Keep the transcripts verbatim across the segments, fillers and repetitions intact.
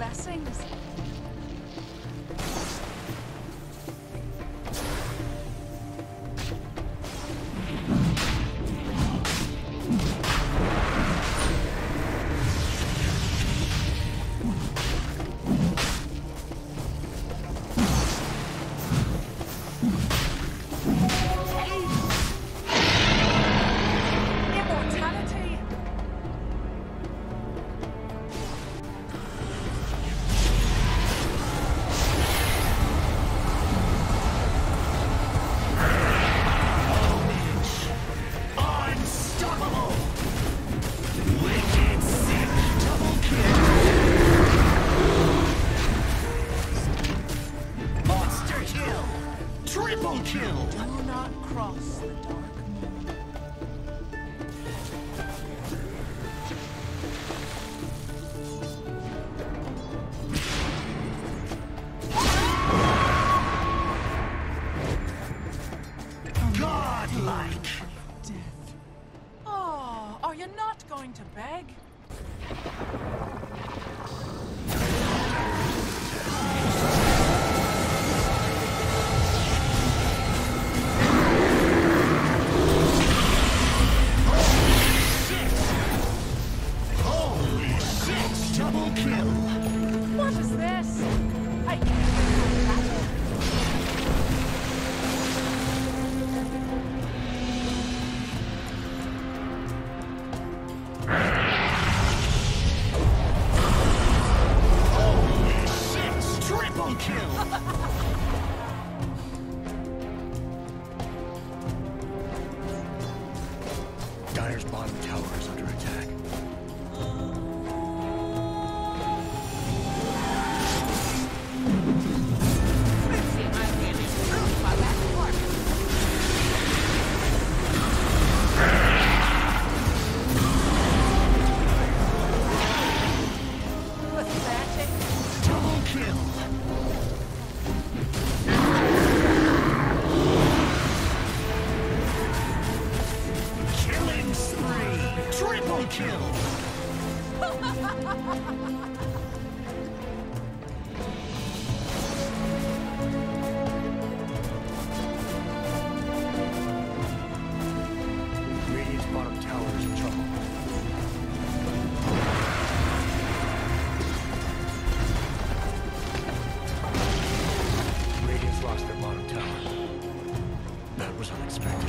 blessings. To beg? Holy shit! Double kill! What is this? I can't battle. Dire's bottom tower is under attack. Pathetic. Double kill! Killing spree! Triple kill! Radiant's bottom tower is in trouble. Radiant's lost their bottom tower. That was unexpected.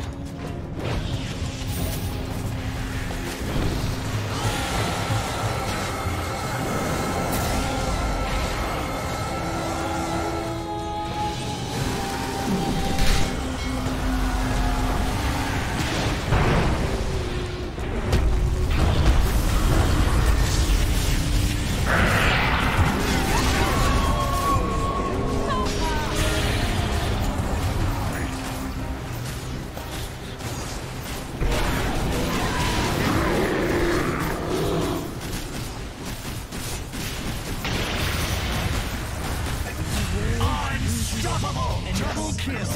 Unstoppable! Double kill!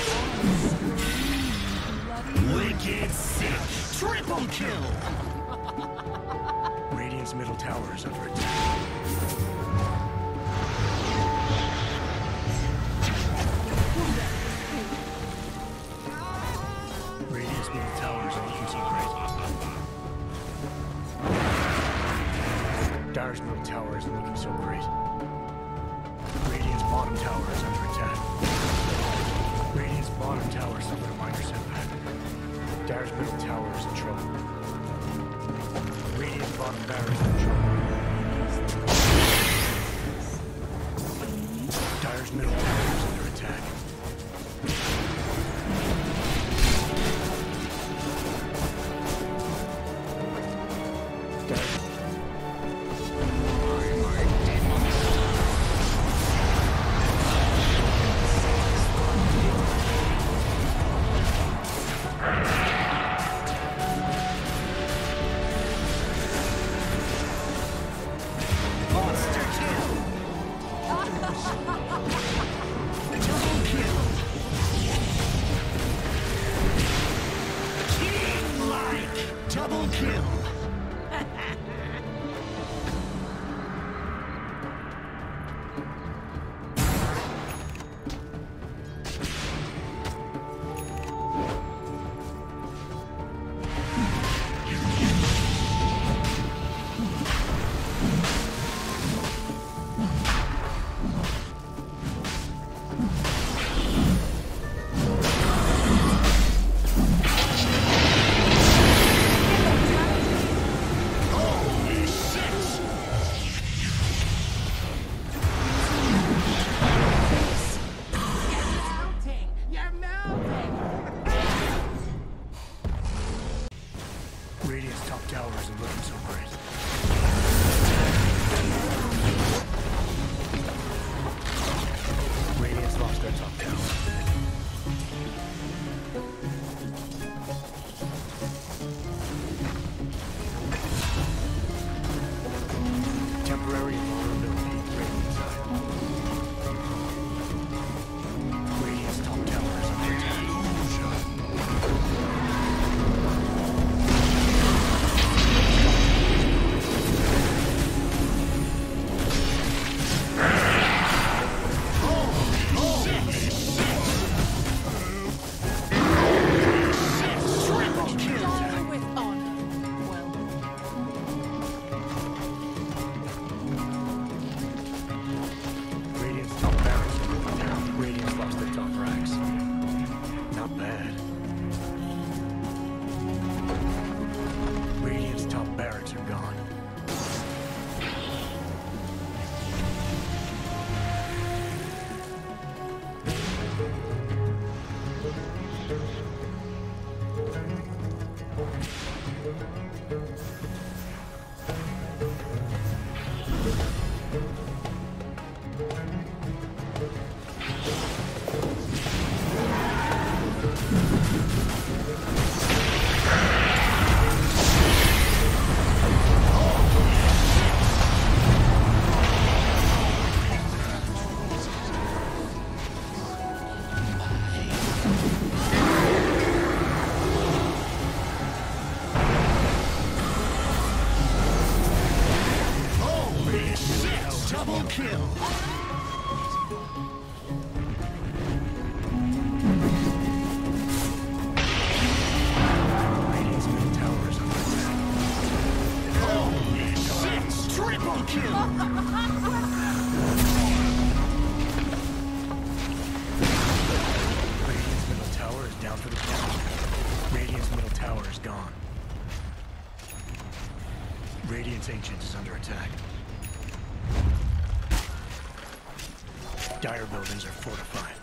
Wicked sick! Triple kill! Radiant's middle tower is under attack. Radiant's middle tower is looking so great. Dire's middle tower isn't looking so great. Radiant's bottom tower is under attack. Radiant's bottom tower suffered a minor setback. Dire's middle tower is in trouble. Radiant's bottom barracks is in trouble. Dire's middle tower is under attack. Dire's double kill! kill. Radiant's middle tower is under attack. Holy shit! Triple kill! Radiant's middle tower is down for the count. Radiant's middle tower is gone. Radiant's Ancient is under attack. Dire buildings are fortified.